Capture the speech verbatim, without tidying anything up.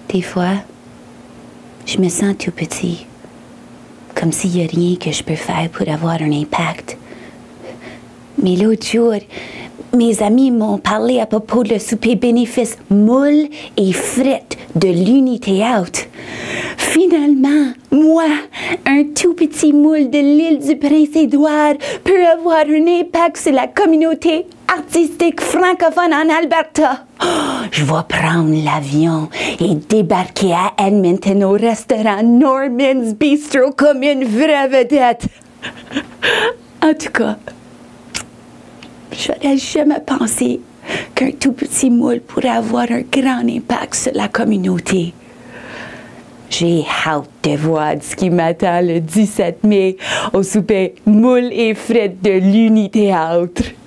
Des fois, je me sens tout petit, comme s'il n'y a rien que je peux faire pour avoir un impact. Mais l'autre jour, mes amis m'ont parlé à propos de le souper bénéfice moules et frites de l'Unité Out. Finalement, moi, un tout petit moule de l'île du Prince-Édouard, peut avoir un impact sur la communauté artistique francophone en Alberta. Oh, je vais prendre l'avion et débarquer à Edmonton au restaurant Norman's Bistro comme une vraie vedette. En tout cas, j'aurais jamais pensé qu'un tout petit moule pourrait avoir un grand impact sur la communauté. J'ai hâte de voir ce qui m'attend le dix-sept mai au souper moules et frites de l'Unité Out.